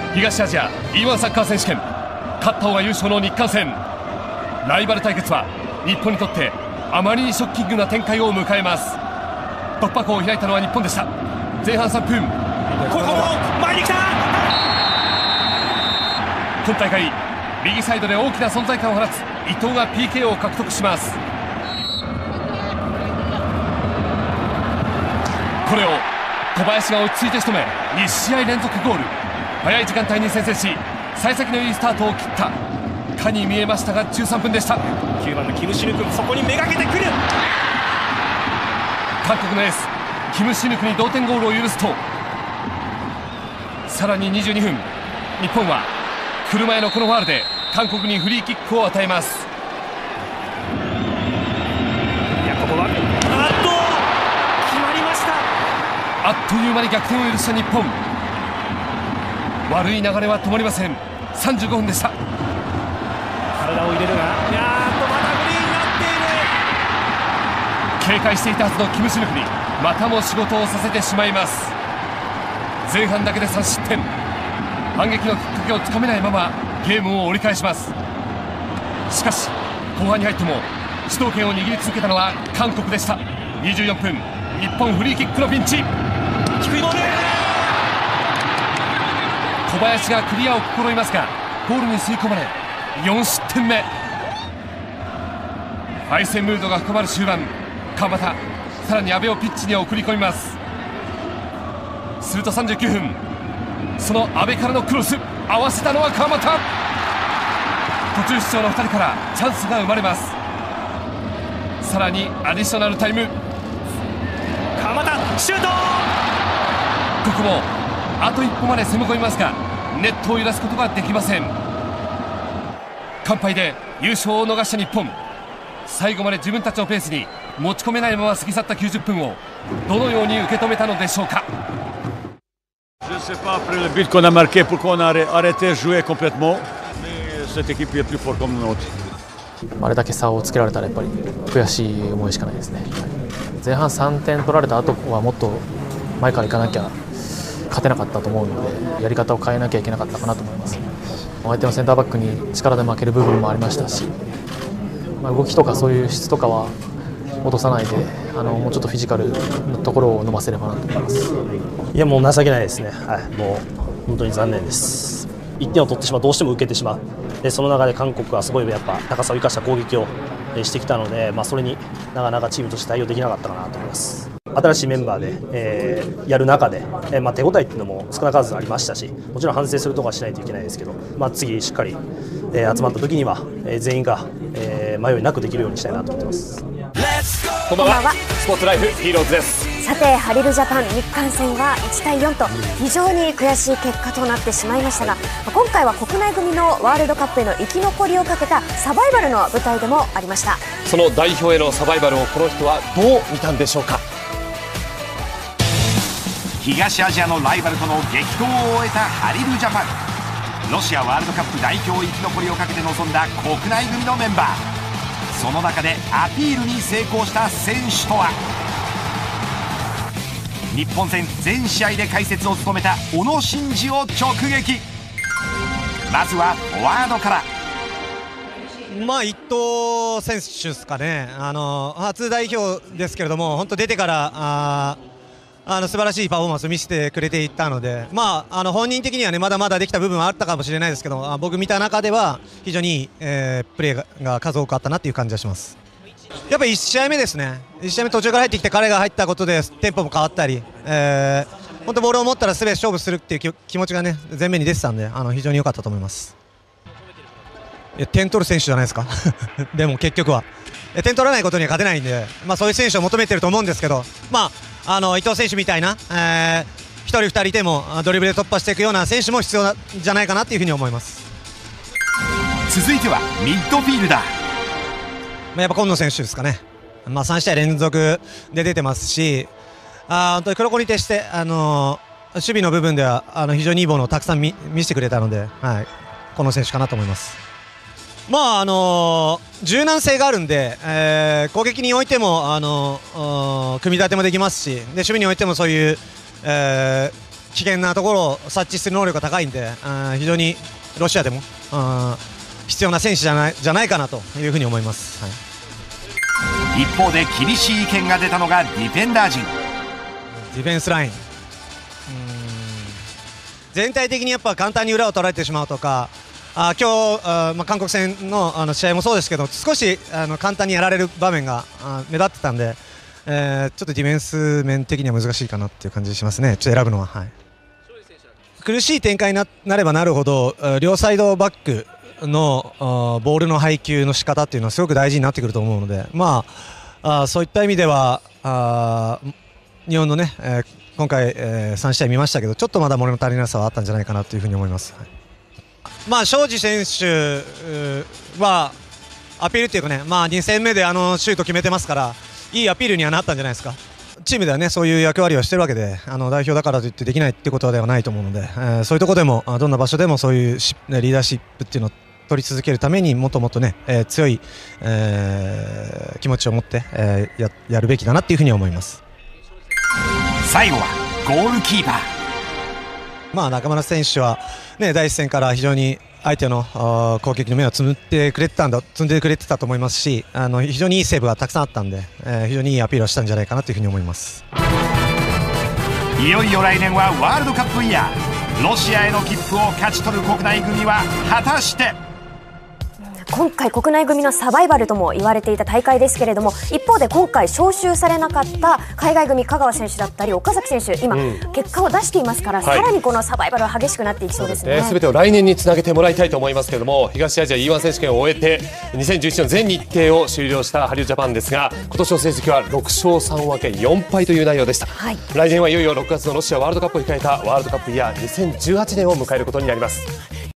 東アジア E1 サッカー選手権、勝った方が優勝の日韓戦。ライバル対決は日本にとってあまりにショッキングな展開を迎えます。突破口を開いたのは日本でした。前半3分、 ここも前に来た。 今大会右サイドで大きな存在感を放つ伊藤が PK を獲得します。これを小林が落ち着いて仕留め、2試合連続ゴール。早い時間帯に先制し、幸先のいいスタートを切ったかに見えましたが、13分でした。 9番のキム・シヌ君、そこにめがけてくる。 韓国のエースキム・シヌクに同点ゴールを許すと、さらに22分、日本は車へのこのファウルで韓国にフリーキックを与えます。 いや、ここは決まりました。 あっという間に逆転を許した日本。悪い流れは止まりません。35分でした。 体を入れるが、またフリーになっている。 警戒していたはずのキム・シヌクにまたも仕事をさせてしまいます。前半だけで3失点、反撃のきっかけをつかめないままゲームを折り返します。しかし後半に入っても主導権を握り続けたのは韓国でした。24分、日本フリーキックのピンチ。 低いボール、 小林がクリアを試みますがゴールに吸い込まれ4失点目。敗戦ムードが深まる終盤、川端、さらに阿部をピッチに送り込みます。すると39分、その阿部からのクロス、合わせたのは川端。途中出場の2人からチャンスが生まれます。さらにアディショナルタイム、 川端シュート。 ここもあと一歩まで攻め込みますがネットを揺らすことができません。完敗で優勝を逃した日本、最後まで自分たちのペースに持ち込めないまま過ぎ去った90分をどのように受け止めたのでしょうか。 Je ne sais pas après le but qu'on a marqué pourquoi on a arrêté de jouer complètement, mais cette équipe est plus forte comme nous autres. あれだけ差をつけられたらやっぱり悔しい思いしかないですね。前半3点取られた後はもっと前から行かなきゃ勝てなかったと思うので、やり方を変えなきゃいけなかったかなと思います。相手のセンターバックに力で負ける部分もありましたし、動きとかそういう質とかは落とさないで、もうちょっとフィジカルのところを伸ばせればなと思います。 いや、もう情けないですね、はい、もう本当に残念です。1点を取ってしまう、どうしても受けてしまう。でその中で韓国はすごいやっぱ高さを生かした攻撃をしてきたので、それになかなかチームとして対応できなかったかなと思います。新しいメンバーで、やる中で、手応えっていうのも少なからずありましたし、もちろん反省するところはしないといけないですけど、次しっかり、集まった時には、全員が、迷いなくできるようにしたいなと思ってます。 こんばんは。スポーツライフヒーローズです。 さて、ハリルジャパン日韓戦は1対4と非常に悔しい結果となってしまいましたが、今回は国内組のワールドカップへの生き残りをかけたサバイバルの舞台でもありました。 その代表へのサバイバルをこの人はどう見たんでしょうか。 東アジアのライバルとの激闘を終えたハリルジャパン。ロシアワールドカップ代表生き残りをかけて臨んだ国内組のメンバー。その中でアピールに成功した選手とは。日本戦全試合で解説を務めた小野伸二を直撃。まずはフォワードから。 伊藤選手ですかね。初代表ですけれども、本当出てから素晴らしいパフォーマンスを見せてくれていたので、本人的にはね、まだまだできた部分はあったかもしれないですけど、僕見た中では非常にいい、プレーが数多くあったなという感じがします。やっぱり1試合目ですね。1試合目途中から入ってきて彼が入ったことでテンポも変わったり、本当ボールを持ったらすべて勝負するっていう気持ちがね、前面に出てたんで、非常に良かったと思います。点取る選手じゃないですかでも結局は点取らないことには勝てないんで、そういう選手を求めてると思うんですけど、伊藤選手みたいな、1人2人いてもドリブルで突破していくような選手も必要じゃないかなというふうに思います。 続いてはミッドフィールダー。 やっぱ今野選手ですかね。3試合連続で出てますし、本当に黒子に徹して、守備の部分では非常にいいものをたくさん見せてくれたので、この選手かなと思います。柔軟性があるんで、攻撃においても組み立てもできますし、で守備においてもそういう、 危険なところを察知する能力が高いんで、非常にロシアでも必要な選手じゃないかなというふうに思います。 一方で厳しい意見が出たのがディフェンダー陣。 ディフェンスライン、全体的にやっぱ簡単に裏を取られてしまうとか、今日韓国戦の試合もそうですけど、少し簡単にやられる場面が目立ってたんで、ちょっとディフェンス面的には難しいかなっていう感じしますね。ちょっと選ぶのは、苦しい展開になればなるほど、両サイドバックのボールの配球の仕方っていうのはすごく大事になってくると思うので、そういった意味では日本のね、今回、3試合見ましたけど、ちょっとまだ物足りなさはあったんじゃないかなというふうに思います。庄司選手はアピールっていうかね、2戦目でシュート決めてますから、いいアピールにはなったんじゃないですか。チームではね、そういう役割をしてるわけで、代表だからといってできないってことではないと思うので、そういうところでもどんな場所でもそういうリーダーシップっていうのを取り続けるために、もっともっとね、強い、気持ちを持って、やるべきだなっていうふうに思います。 最後はゴールキーパー。 中村選手は、ね、第一戦から非常に相手の攻撃の目を積んでくれてたと思いますし、非常にいいセーブがたくさんあったんで、非常にいいアピールをしたんじゃないかなというふうに思います。 いよいよ来年はワールドカップイヤー。ロシアへの切符を勝ち取る国内組は果たして。 今回国内組のサバイバルとも言われていた大会ですけれども、一方で今回招集されなかった海外組、香川選手だったり岡崎選手、今、結果を出していますから、さらにこのサバイバルは激しくなっていきそうですね。 全てを来年につなげてもらいたいと思いますけれども、東アジア E1 選手権を終えて2011の全日程を終了したハリウジャパンですが、今年の成績は6勝3分け4敗という内容でした。来年はいよいよ6月のロシアワールドカップを控えたワールドカップイヤー2018年を迎えることになります。